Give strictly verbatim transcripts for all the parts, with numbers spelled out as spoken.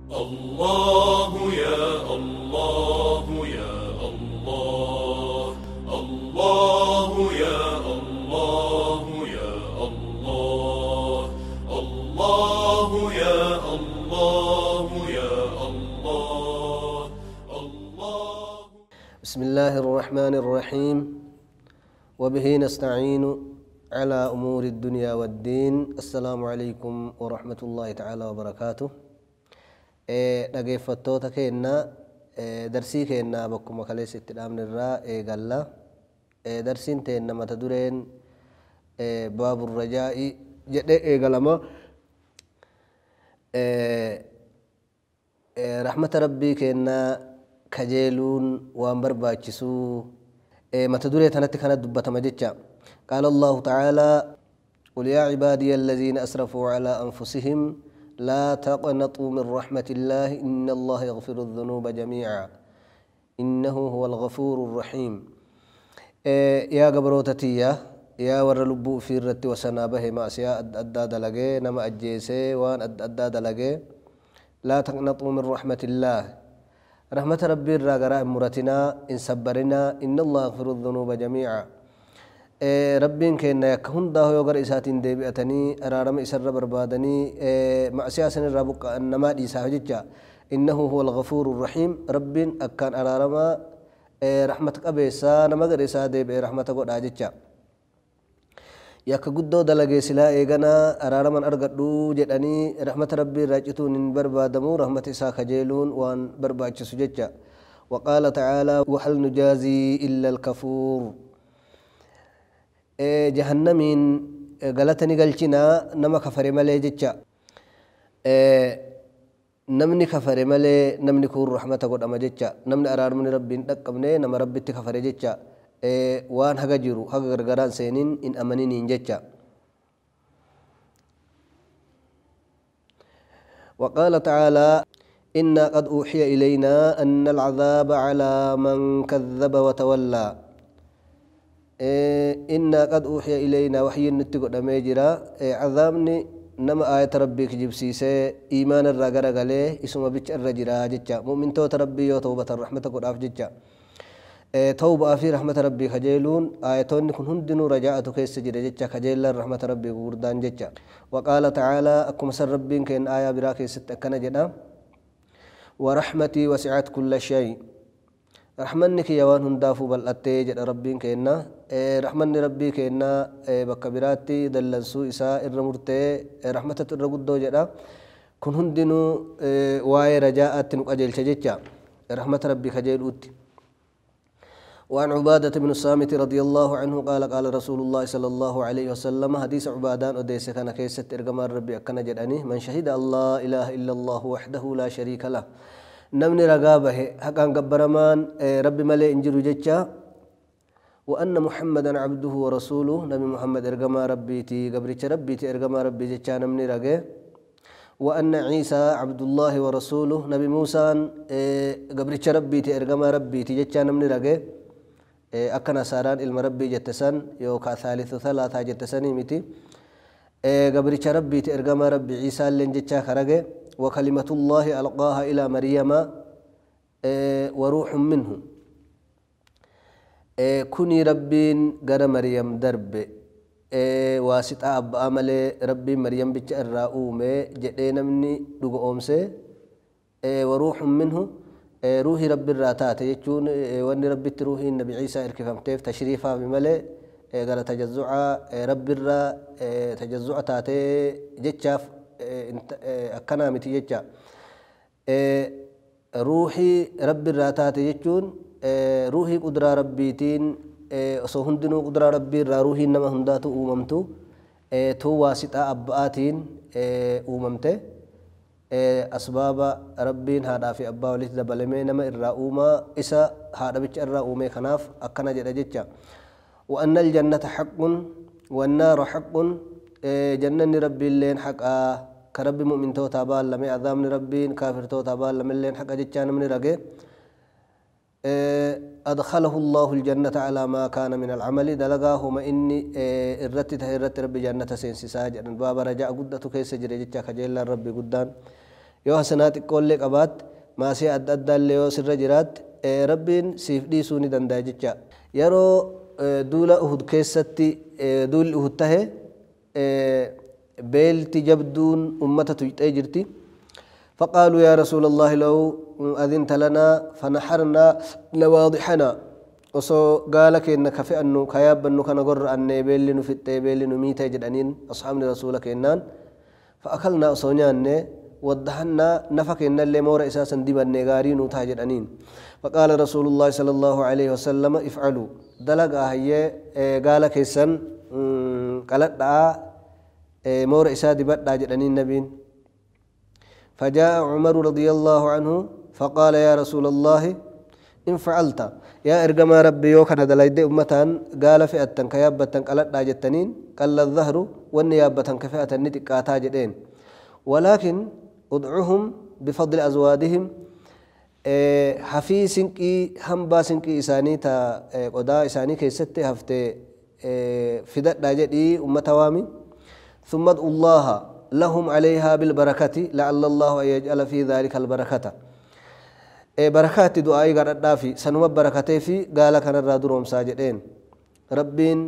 الله يا الله يا الله الله يا الله يا الله الله يا الله يا الله الله. بسم الله الرحمن الرحيم وبه نستعين على أمور الدنيا والدين. السلام عليكم ورحمة الله تعالى وبركاته. dhaggeeffattoota keenya darsii keenya bakkuma kaleessitti dhaabne irraa eegalla. Darsiin teenna mata dureen baabur rajaa'i jedhee eegalama. Rahmata rabbii keenya kajeeluun waan barbaachisuu mata duree tanatti kana dubbatama jecha. qaala allahu ta'aalaa qul yaa cibaadiya alladhiina asrafuu calaa anfusihim لا تقنطوا من رحمة الله إن الله يغفر الذنوب جميعا إنه هو الغفور الرحيم. يا قبروتتي يا ور لبو في الرت وسنابه ما سيا أداد لجي نما أجيسي وان أداد لجي. لا تقنطوا من رحمة الله رحمة ربي الراجراء مرتنا إن صبرنا إن الله يغفر الذنوب جميعا. ربين كنا كهون ده يقر إساتين دبيتني أرارم إسر بربادني مع سياسة الربق النما دي ساجدة إنه هو الغفور الرحيم. ربين أكان أرارم رحمتك أبيسا نما غير إسادة برحمتك وداجتة يا كجدو دلقي سلا إيجانا أرارم أرجعوا جدني رحمة ربي راجتون بربادمو رحمة إسا خجلون وان برباج سجدة. وقال تعالى وهل نجازي إلا الكفور. جهنمين غلطني قلتنا نما كفر ملي جتشا نمني كفر ملي نمني كور رحمة قد أما جتشا نمني أرار من ربي نقمني نما ربي تكفر جتشا وان حقا جيرو حقا غرغران سينين إن أمنين جتشا. وقال تعالى إنا قد أوحي إلينا أن العذاب على من كذب وتولى. إنا قد أوحي إلينا وحي نتقو دميجرا عذابني نما آية ربك جبسيسي إيمان الرقر قليه اسم بيش الرجرا جتشا مؤمن توت ربي وتوبة الرحمة قد أف جتشا. توبة في رحمة ربي خجيلون آياتون كن هندنو رجاءة كيس جرا جتشا خجيل رحمة ربي وردان جتشا. وقال تعالى أكم سر ربين كين آية براكي ستكنا جدا ورحمتي وسعت كل شيء. رحمنك يا وان هندافو بالأتي جد ربين كينا رحمن ربي كينا بكبراتي دلنسو إساء الرمرتي رحمة الرقود جدا كن هندنو واي رجاءات نقجل شججا رحمة ربي خجيل أوتي. وعن عبادة بن الصامت رضي الله عنه قال قال رسول الله صلى الله عليه وسلم حديث عبادان أديس كان كيست إرقمار ربي أكنا جداني من شهد الله إله إلا الله وحده لا شريك له نمني رقابه حقا قبرمان ربي ملي انجلو جتشا وأن محمدا عبده ورسوله نبي محمد إرقما ربيتي قبرتش ربيتي إرقما ربي جتشا نمني رقه. وأن عيسى عبد الله ورسوله نبي موسى قبرتش ربيتي إرقما ربيتي جتشا نمني رقه. أكنا ساران إلما ربي جتسان يوكا ثالث ثلاثة جتساني متي قبرتش ربيتي إرقما ربي عيسى اللين جتشا خرقه. وكلمة الله ألقاها إلى مريم وروح منه. كوني ربين قال مريم درب واسطة أبا أملي ربي مريم بيتش الرؤومة جئنا مني لغو أمسي وروح منه روحي ربي الراتات يجون واني ربي تروحي النبي عيسى إركفم تيف تشريفا بملي قال تجزع ربي الرا تجزع تاتي جتشاف أكنا متي جتشا. روحي ربي الراتات يجون روحي قدرة ربيتين osoo hundinuu qudraa rabbii irraa ruuhiin nama hundaatu uumamtu tuu waasixaa abbaatiin uumamte asbaaba rabbiin haadhaa fi abbaa walitti dabalamee nama irraa uumaa isa haadha bicha irraa uumee kanaaf akkana jedha jecha وأن الجنة حق والنار حق جنة ربي اللين حقا كرب مؤمن توتا بال لم عذاب ربي كافر توتا بال لم اللين حقا جتان من رقي أدخله الله الجنة على ما كان من العمل دلقاه ما إني الرت تهرت ربي جنة سينسي ساجر باب رجاء قدة كيس جري جتشا خجيل ربي قدان yoo hasanaa xiqqoollee qabaat maasii adda addaallee yoo sirra jiraat rabbiin siif dhiisuu ni danda'a jecha yeroo duula uhud keessatti duulli uhud tahe beelti jabduun ummata tuyxee jirti فقالوا يا رسول الله لو أذنت لنا فنحرنا نواضحنا وصو قالك إنك في أنه كياب أنه كان قر أن بيلن في التبيلن ميتا جدانين أصحاب رسولك إنان فأكلنا أصونيان وضحنا نفك إن اللي مور إساسا ديب النغارين وتاجد أنين فقال رسول الله صلى الله عليه وسلم افعلوا دلق هي قال كيسن قالت مور إسا ديبت داجد أنين نبين فجاء عمر رضي الله عنه فقال يا رسول الله إن فعلت يا إرجم ربي يوكنا دلائد أمتان قال فئة كيابة قالت داجد أنين قال الظهر والنيابة كفئة النتك آتاجدين ولكن ادعوهم بفضل أزوادهم حفي سنكي همبا سنكي إساني تا قدا إساني كيستي هفتي فدت داجدي أمة وامي ثم ادعوا الله لهم عليها بالبركة لعل الله أن يجعل في ذلك البركة بركات دعائي قرأت دافي سنوب بركتي في قال كان الرادروم ساجدين ربين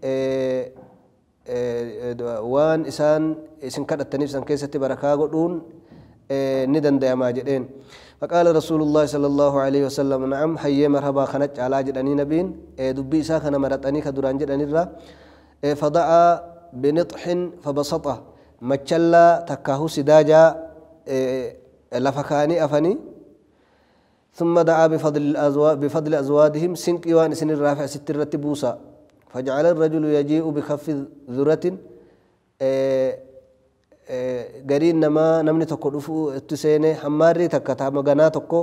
وان إسان إسان كانت التنفس أن كيستي بركة قدون ندن ديما جدين فقال رسول الله صلى الله عليه وسلم نعم حي مرحبا خنج على جدني نبين دبي إسا كان مرتني كدران جدني الرا فضع بنطح فبسطه مچلا تكاهو سداجا لفكاني أفني ثم دعا بفضل الأزواج بفضل أزوادهم سنك وان سن الرافع ستر بوسا فجعل الرجل يجيء بخف ذرة قرين نما نمني تكو دفو تسيني حماري تكتا مغانا تكو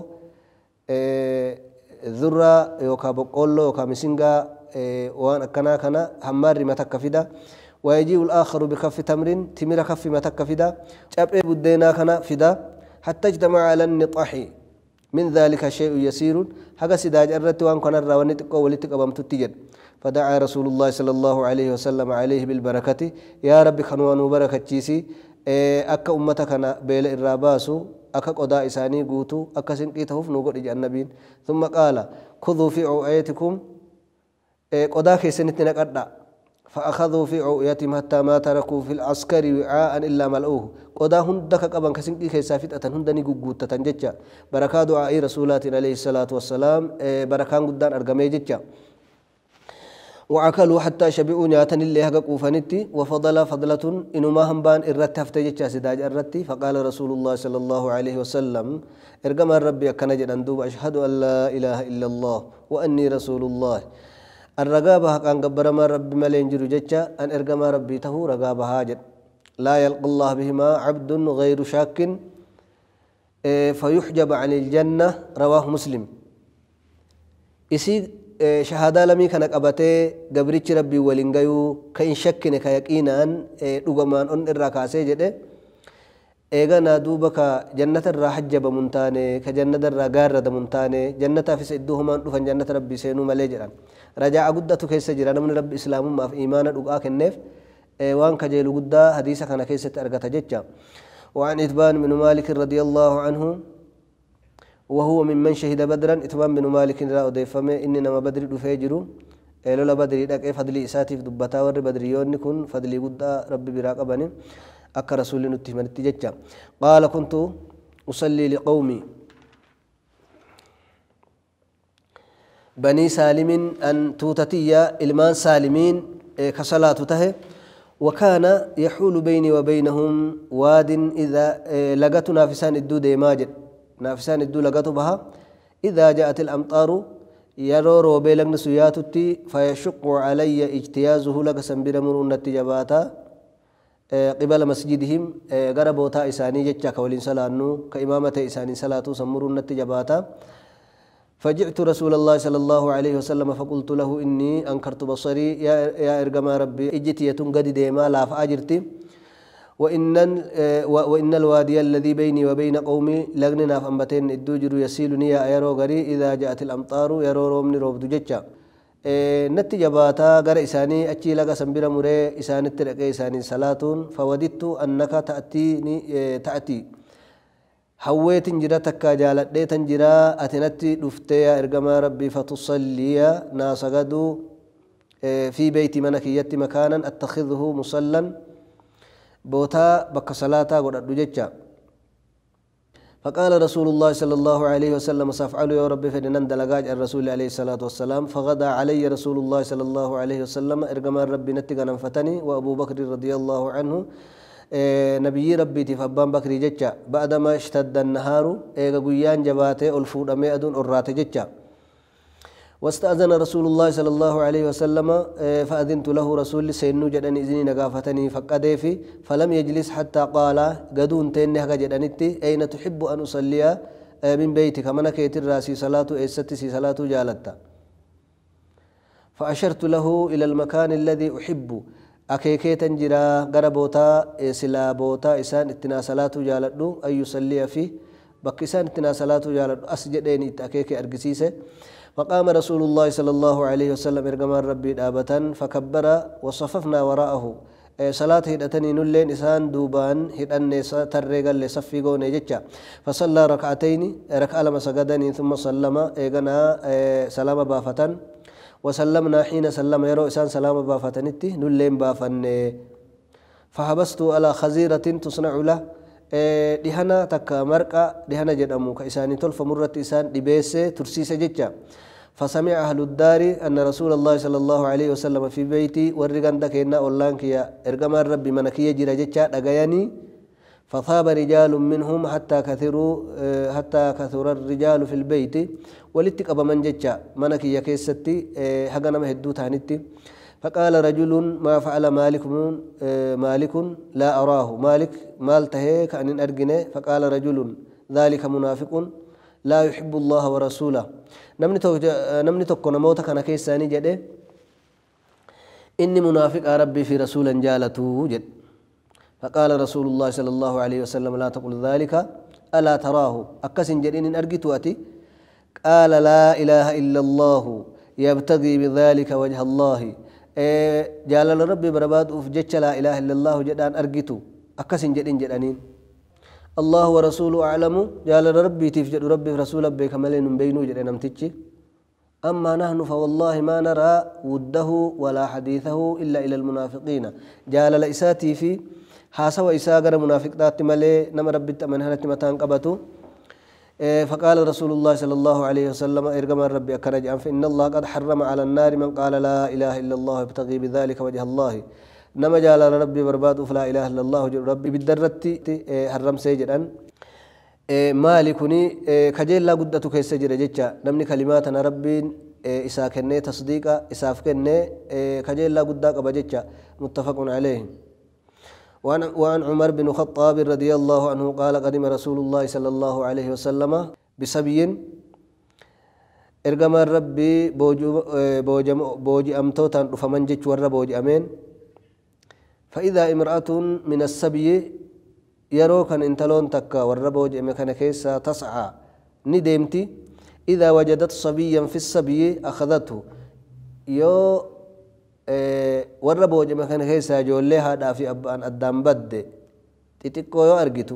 ذرة يوكا بقولو يوكا مسنغا وان أكنا كنا حماري ما تكفدا ويجيء الآخر بكف تمر تمر كف ما تكفدا شاب بدينا كنا فدا حتى اجتمع على النطاح من ذلك شيء يسير حق سداج الرت وان كنا راوني تكو ولتك أبام تتجد فدعا رسول الله صلى الله عليه وسلم عليه بالبركة يا رب خنوان بركة جيسي أكا أمتكنا بيل الراباسو أكا قضاء إساني قوتو أكا سنقيتهوف نوغر إجا النبي ثم قال خذوا في عوئيتكم قضاء كيسنتنا قدع فأخذوا في عوئيتهم حتى ما تركوا في العسكر وعاء إلا ملؤوه قضاء هندك قبان كسنقي كيسافت أتن هندني قوتة تنججا بركة دعاء رسولات عليه الصلاة والسلام بركان قدان أرقمي ججا وعكلوا حتى شبعوا نياتن اللي هقا قوفانتي وفضل فضلة إنما همبان إرت هفتجتش سداج الرتي فقال رسول الله صلى الله عليه وسلم إرقم الرب يكنجد أندوب أشهد أن لا إله إلا الله وأني رسول الله الرقابة كان قبر ما رب ملين جرو جتشا أن إرقم ربي تهو رقابة هاجد لا يلقى الله بهما عبد غير شاك فيحجب عن الجنة رواه مسلم إسي شهادة لمي كان قبته قبرتش ربي ولنغيو كإن شكنا كيقينا رغمان أن الركاسي جده إيغانا دوبك جنة الرحجب منتاني كجنة الرقار منتاني جنة في سيدوهما دفن جنة ربي سينو مليجرا رجاء قدة كيس جرا من رب إسلام ما في إيمان رقاك النف وان كجيل قدة حديثة كان كيسة أرقات جتشا وعن إتبان من مالك رضي الله عنه وهو ممن شهد بدرا إتبان بن مالك را أضيفمه إننا ما بدري دفاجرو لولا بدري دك فضلي إساتي في دبتا ور بدريون كن فضلي قد ربي براقبني أك رسول نتهمن التججا قال كنت أصلي لقومي بني سالم أن توتتيا إلمان سالمين كصلاة تهي وكان يحول بيني وبينهم واد إذا لقت نافسان الدود ماجد نافسان الدو لقطوا بها إذا جاءت الأمطار يرور وبيلغن سياتتي فيشق علي اجتيازه لك سنبير مرون التجاباتا قبل مسجدهم غربوتا إساني جتشا كولين سلانو كإمامة إساني سلاتو سمرون التجاباتا فجئت رسول الله صلى الله عليه وسلم فقلت له إني أنكرت بصري يا, يا إرقم ربي إجتي يتنقد ديما لا فأجرتي وإن وإن الوادي الذي بيني وبين قومي لغننا فأنبتين الدوجر يسيلني يا أيرو غري إذا جاءت الأمطار يرو رومني روب دجتشا نتي جباتا غر إساني أتشي لغا سنبير مري إساني تلقى إساني صلاة فوددت أنك تأتيني تأتي حويت جرا تكا جالت ديتن جرا أتنتي دفتيا إرقما ربي فتصلي ناسقدو في بيت منكية مكانا أتخذه مصلا بوتا بك صلاة قد جتشا فقال رسول الله صلى الله عليه وسلم سأفعل يا ربي فدنان دلقاج الرسول عليه الصلاة والسلام فغدا علي رسول الله صلى الله عليه وسلم إرقما ربي نتقنا فتني وأبو بكر رضي الله عنه نبي ربي تفبان بكر جتشا بعدما اشتد النهار ايغا قيان جباته الفود أميادون أرات جتشا واستأذن رسول الله صلى الله عليه وسلم فأذنت له رسول سينو جدن إذني نقافتني فقده في فلم يجلس حتى قال قدون تيني هكا جدنتي أين تحب أن أصلي من بيتك منك يتراسي صلاة إيستسي صلاة جالتا فأشرت له إلى المكان الذي أحب أكيكي تنجرا غربوتا سلا بوتا إسان اتنا صلاة جالتو أن يصلي فيه بك إسان اتنا صلاة جالتو أسجدين أكيكي أرقسيسه فقام رسول الله صلى الله عليه وسلم إرقما ربي دابة فكبر وصففنا وراءه صلاة هدتني نلين إسان دوبان هدأني ترقل لصفي قوني جتشا فصلى ركعتين ركع لما سجدني ثم سلم إيقنا سلام بافة وسلمنا حين سلم يرو إسان سلام بافتنتي نلين بافن فحبست على خزيرة تصنع له دهنا تكا مرقا دهنا جدامو كإساني تلف مرت إسان دبيس ترسيس جتشا فسمع أهل الدار أن رسول الله صلى الله عليه وسلم في بيتي ورقان دكينا أولان كيا إرقام الرب منكية جرى جتشا دقياني فثاب رجال منهم حتى كثروا حتى كثر الرجال في البيت ولتك أبا من جتشا منكية كيستي حقنا مهدو تانيتي فقال رجل ما فعل مالك مالك لا أراه مالك مال تهي كأن أرجنه فقال رجل ذلك منافق لا يحب الله ورسوله نمني تو نمني تكون موتك أنا كيساني جده إني منافق ربي في رسولا جالته جد فقال رسول الله صلى الله عليه وسلم لا تقل ذلك ألا تراه أكسن جدين أرجتواتي قال لا إله إلا الله يبتغي بذلك وجه الله جلال ربي برباد وفجتش لا إله إلا الله جدان أرجتو أكسن جدين جدانين الله ورسوله أعلم جلال ربي تفجد ربي رسول ربي كملين بينو جدان أمتتش أما نحن فوالله ما نرى وده ولا حديثه إلا إلى المنافقين جلال إساتي في حاسوا إساقر منافق ذات ملي نما ربي تمنهنة متان قبتو فقال رسول الله صلى الله عليه وسلم إرقم ربي أكرج فإن الله قد حرم على النار من قال لا إله إلا الله يبتغي بذلك وجه الله نما جال ربي برباد فلا إله إلا الله ربي بالدرت حرم سيجرا مالكني كجيل لا قدتو كيس سجر جتشا نمني كلماتنا ربي إساكني تصديقا إسافكني كجيل لا قدك بجتشا متفق عليه وعن, وعن عمر بن الخطاب رضي الله عنه قال قدم رسول الله صلى الله عليه وسلم بسبي إرقم ربي بوجي, بوجي أمتوتا فمن جيش ور بوجي أمين فإذا امرأة من السبي يروكا انتلون تكا ور بوجي أمكان كيسا تسعى ندمتي إذا وجدت صبيا في السبي أخذته يو warra boojame kana keessa ijoollee haadhaa fi abbaan addaan badde xixiqqoo yoo argitu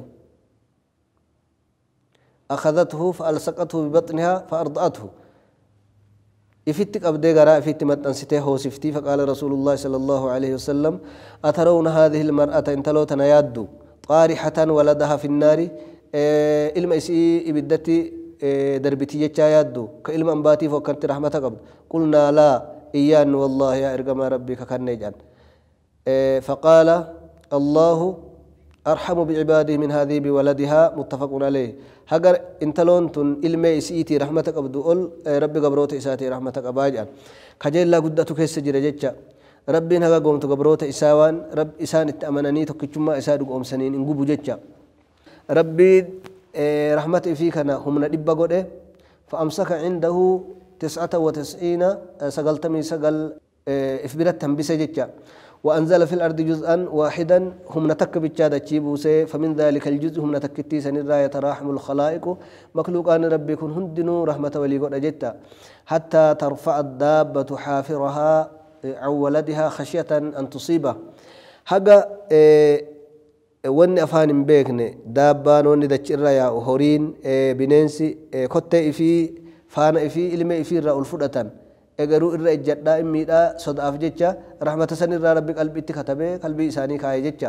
akhadhathu faalsaqathu bibatniha faarda'athu ifitti qabdee garaa ifitti maxxansitee hoosiftii faqaala rasuulullaahi sala allaahu alayhi wasalam atarawna haadhihi ilmar'ata intaloo tana yaaddu qaarixatan waladaha fi nnaari ilma isii ibiddatti darbitii jechaa yaaddu ka ilma ambaatiif hokkanti rahmata qabdu qulnaa laa إيان والله يا إرقم ربي ككنيجان فقال الله أرحم بعباده من هذه بولدها متفق عليه هجر انتلونتن إلمي إسيتي رحمتك أبدو أول ربي قبروت إساتي رحمتك أباجان كجيل لا قدتك السجر جتشا ربي نهجا قومت قبروت إساوان رب إسان التأمناني تكتشما إسادك أم سنين إنقبو جتشا ربي رحمتي فيك أنا هم ندب قده فأمسك عنده تسعة وتسعين سقلتمي سقل إفبرت تنبس جتشا وأنزل في الأرض جزءا واحدا هم نتك بتشادة تشيبوسي فمن ذلك الجزء هم نتكتي سنرى يتراحم الخلائق مخلوقان ربي كن هندنو رحمة وليقود جتا حتى ترفع الدابة حافرها عن ولدها خشية أن تصيبه حقا wanni afaan hin beekne daabbaan wanni dachirra yaa'u horiin bineensi kottee ifii faana ifii ilmee ifii irraa ol fudhatan egaruu irra ejjadhaa immiidhaa sodaaf jecha rahmata san irraa rabbi qalbiitti katabee qalbii isaanii kaa'e jecha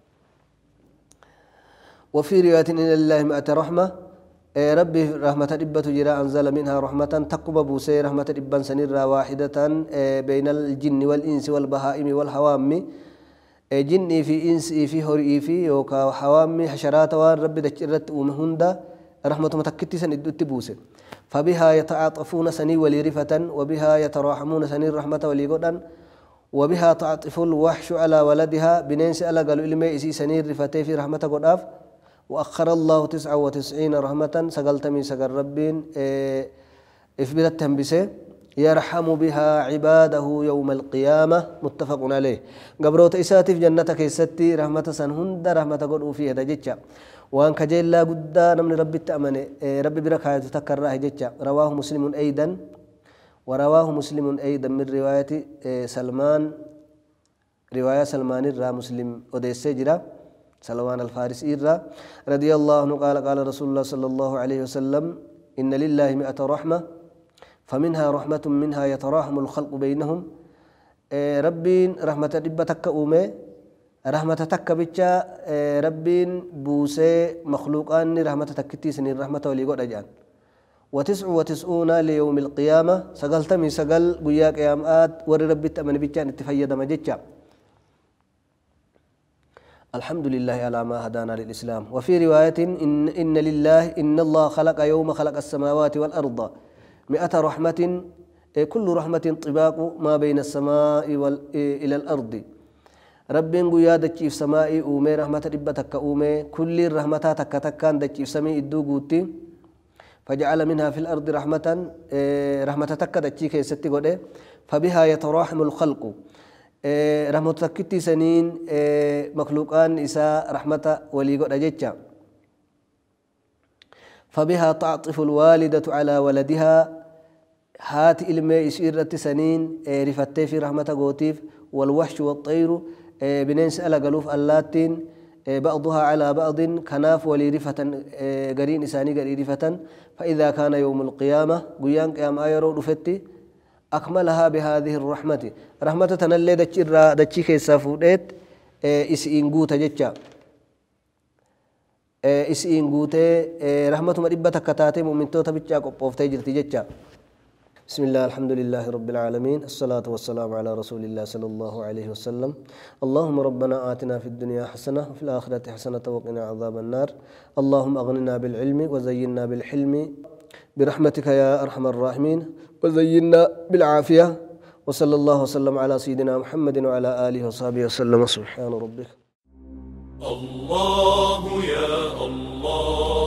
وفي رواية إن لله مئة رحمة ربي رحمة إبة جرا أنزل منها رحمة تقب بوسي رحمة إبا سنرا واحدة بين الجن والإنس والبهائم والحوام جني في إنس في هري في يوكا حوام حشرات وان ربي دجرت ومهندا رحمة متكتي سن إدوت بوسي فبها يتعاطفون سني ولرفة وبها يتراحمون سني الرحمة وليقودن وبها تعطف الوحش على ولدها بننس ألا قالوا إلمي إسي سني رفتي في رحمة قداف وأخر الله تسعة وتسعين رحمة سقلتمي سقل ربين إفبرتهم بسي يرحم بها عباده يوم القيامة متفق عليه قبروت إساتي في جنتك يستي رحمة سنهند رحمة قدوا فيها دجتشا وان كجيل لا قد نمن ربي التأمن ربي بركاية تذكر راه جتشا رواه مسلم أيضا ورواه مسلم أيضا من رواية سلمان رواية سلمان الرا مسلم أديس جرا سلمان الفارسي الرا رضي الله عنه قال قال رسول الله صلى الله عليه وسلم إن لله مئة رحمة فمنها رحمة منها يتراحم الخلق بينهم ربين رحمة ربتك أومي رحمة تك بيتشا ربين بوسي مخلوقان رحمة تكتي سنين رحمة وليقود أجان وتسع وتسعون ليوم القيامة سقل تمي سقل قياك يامآت ور ربي تأمن بيتشا نتفيد مجتشا الحمد لله على ما هدانا للإسلام وفي رواية إن, إن لله إن الله خلق يوم خلق السماوات والأرض مئة رحمة كل رحمة طباق ما بين السماء إلى الأرض رب قيا دجيف سمائي أومي رحمة ربتك أومي كل الرحمة تك تكان دجيف سمي إدو قوتي فجعل منها في الأرض رحمة رحمة تك دجيك يستي قده فبها يتراحم الخلق رحمة تكتي سنين مخلوقان إساء رحمة ولي قده جيتشا فبها تعطف الوالدة على ولدها هات إلمي إسيرة سنين رفتي في رحمة قوتيف والوحش والطير بنين سأل قلوف اللاتين بعضها على بعض كناف ولي رفة قرين إساني قري رفة فإذا كان يوم القيامة قيان قيام آيرو رفتي أكملها بهذه الرحمة رحمة تنالي دتشي كيسا فوديت إسئين قوتا جتشا إسئين قوتا رحمة مريبة كتاتي مؤمنتو تبتشا قبوفتي جرتي جتشا بسم الله الحمد لله رب العالمين الصلاة والسلام على رسول الله صلى الله عليه وسلم اللهم ربنا آتنا في الدنيا حسنة وفي الآخرة حسنة وقنا عذاب النار اللهم أغننا بالعلم وزينا بالحلم برحمتك يا أرحم الراحمين وزينا بالعافية وصلى الله وسلم على سيدنا محمد وعلى آله وصحبه وسلم سبحان ربك الله يا الله